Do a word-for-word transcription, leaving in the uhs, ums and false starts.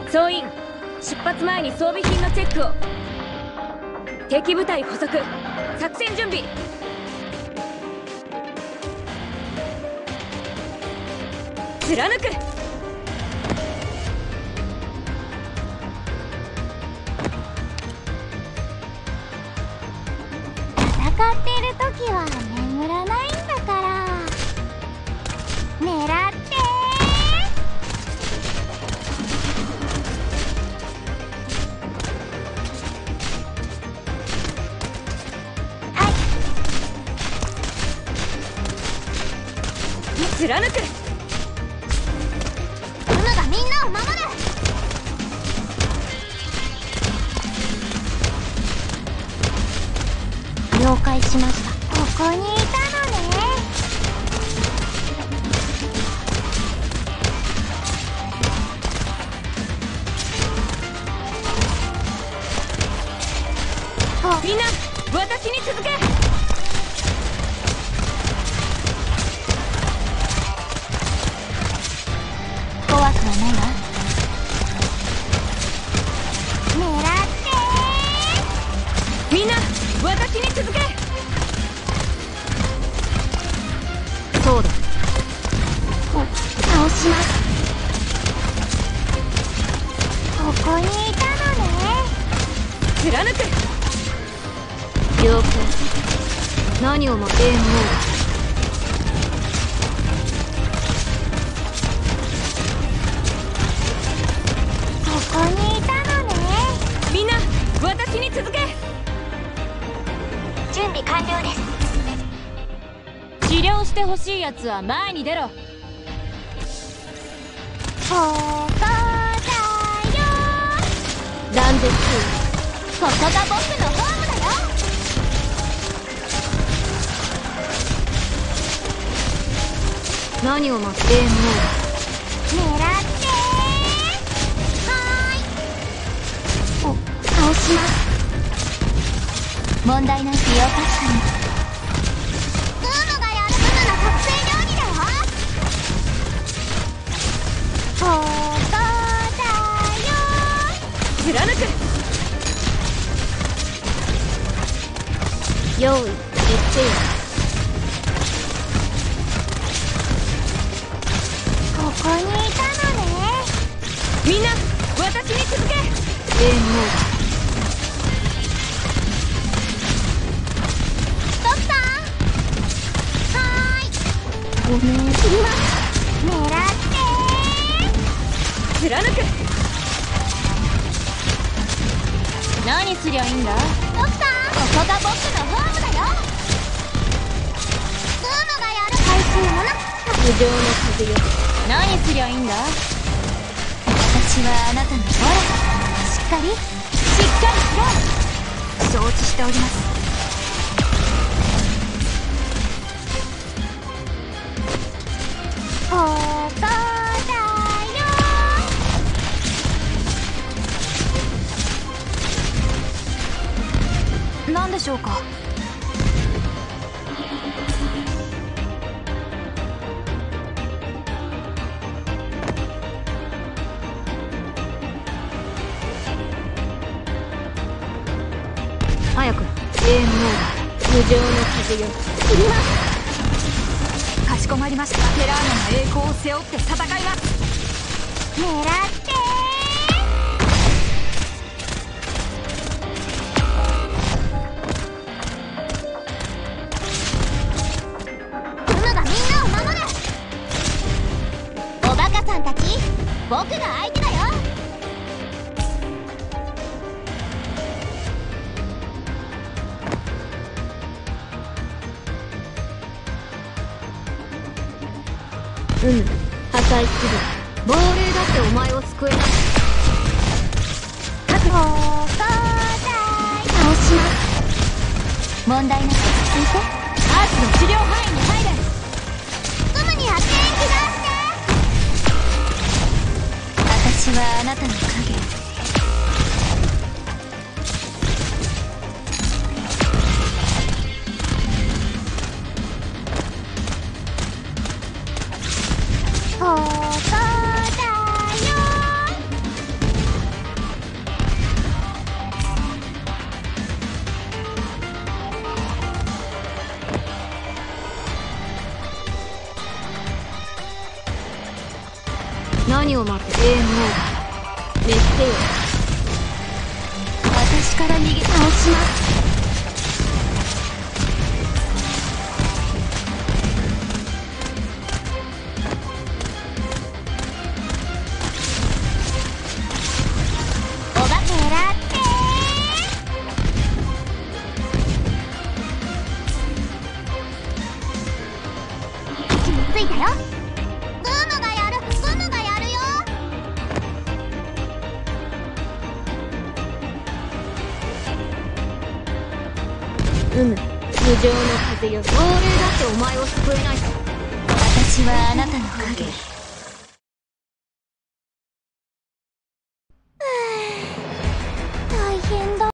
総員、出発前に装備品のチェックを。敵部隊捕捉、作戦準備。貫く。 戦っている時は眠らないんだから狙ってはい貫く。 うむがみんなを守る。了解しました。ここにいたのね。 みんな私に続け。 怖くはないわ。狙ってみんな私に続け。 そうだ。倒します。ここにいたのね。 貫く。 了解。何をもゲームモード。ここにいたのね。 みんな私に続け。 準備完了です。 治療してほしいやつは前に出ろ。 ここだよ。 断絶。 ここが僕のホームだよ。 何を待ってゲームモー狙ってはーい。お、倒します。問題なんてよかったね。ウームがやる部分の特製料理だよ。ここだよ。 貫く。用意決定。 ここにいたのね。 みんな私に続け。ゲームオーバー。 ドクターはーい。ごめんすみます。狙って貫く。何すりゃいいんだ。 ドクター、ここが僕のホームだよ。ウームがやる回数もな無情の風よ。何すりゃいいんだ。 私はあなたのほらしっかりしっかりしろ。承知しております。ここだよ。何でしょうか。 早く。ゲームオーバー。無情の風よ。 切ります。かしこまりました。テラーナの栄光を背負って戦います。狙ってウムがみんなを守る。おバカさんたち、僕が相手だよ。 うん、破壊する。亡霊だってお前を救えない。 ここだよ。倒します。問題なく落ち着いて。 アースの治療範囲に入れ。 ウムに発見起動して。私はあなたの影。ここだよ。 何を待ってゲームオーバー。熱せよ。 私から逃げ倒します。お化け選ってー。位置についたよ。グームがやる、グームがやるよ。 うむ、無情の風よ。亡霊だってお前を救えないぞ。 私はあなたの影。